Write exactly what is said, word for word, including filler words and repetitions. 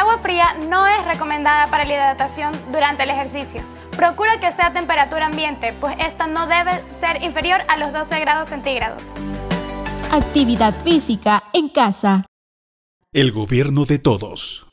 agua fría no es recomendada para la hidratación durante el ejercicio. Procura que esté a temperatura ambiente, pues esta no debe ser inferior a los doce grados centígrados. Actividad física en casa. El gobierno de todos.